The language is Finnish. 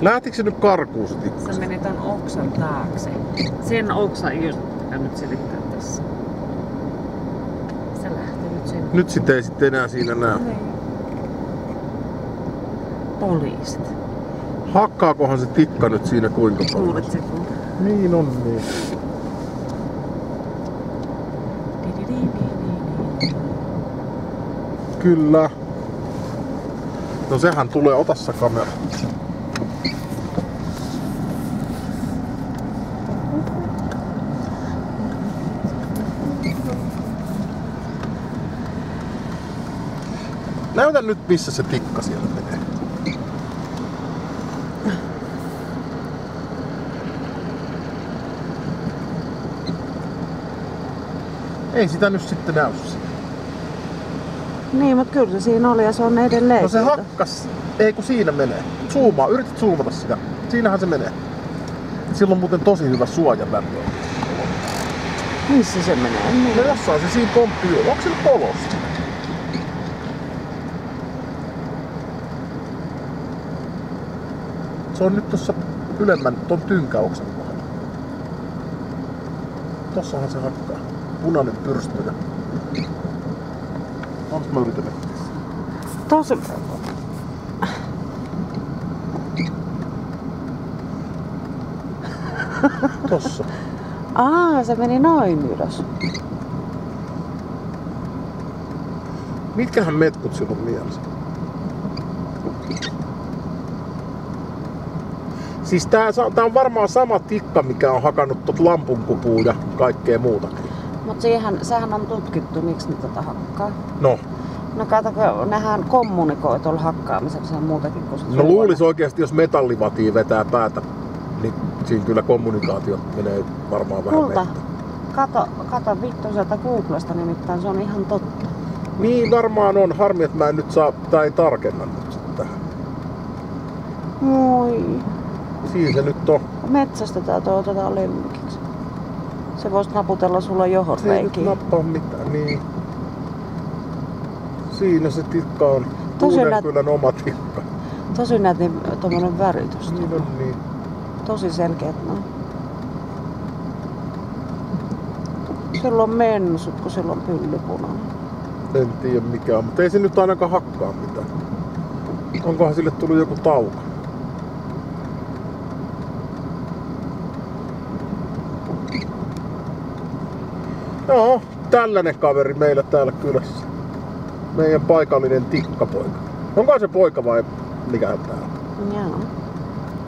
Lähtikö se nyt karkuun se tikka? Se meni ton oksan taakse. Sen oksan just pitää nyt selittää tässä. Se lähti nyt sen. Nyt sitä ei sitten enää siinä näy. Niin. Poliisit. Hakkaakohan se tikka nyt siinä kuinka paljon? Kuulet se kun. Niin on niin. Kyllä. No sehän tulee, otassa kamera. Näytä nyt missä se tikka siellä menee. Ei sitä nyt sitten näy siinä. Niin, mutta kyllä se siinä oli ja se on edelleen. No se hakkas. Ei kun siinä menee. Zoomaa, yrität zoomata sitä. Siinähän se menee. Sillä on muuten tosi hyvä suojaväri. Missä se menee? Niin. No jossain se siinä pomppii. Onko se nyt polossa? Se on nyt tossa ylemmän ton tynkäoksen kohdalla. Tossahan se hakkaa. Punainen pyrstö. Onks mä yritän etsiä? Tosi... Tossa. Se meni noin ylös. Mitkähän metkut silloin mielessä? Siis tää on varmaan sama tikka, mikä on hakannut tot lampunkupuun ja kaikkea muutakin. Mut sehän on tutkittu, miksi ne tätä hakkaa. No. No katsoko, nehän kommunikoi tuolla hakkaamisessa muutakin kuin se. No luulis oikeesti, jos metallivatia vetää päätä, niin siinä kyllä kommunikaatio menee varmaan vähän Kulta, vettä. kato vittu sieltä Googlesta, nimittäin se on ihan totta. Niin varmaan on. Harmi, että mä en nyt saa, tai tarkenna nyt sitten tähän. Moi. Siinä se nyt on. Metsästetään otetaan lemmikiksi. Se vois naputella sulla johon Se ei nyt reikiin. nappaa mitään, niin. Siinä se tikka on. Tosi Uudenkylän oma tikka. Tosi nätin tommonen väritys. Niin on niin. Tosi selkeät noin. Silloin on mensut, kun silloin on pyllypunainen. En tiedä mikä on, mutta ei se nyt ainakaan hakkaa mitään. Onkohan sille tullut joku tauko? Joo, tällainen kaveri meillä täällä kylässä. Meidän paikallinen tikkapoika. Onko se poika vai mikä tää on? Joo.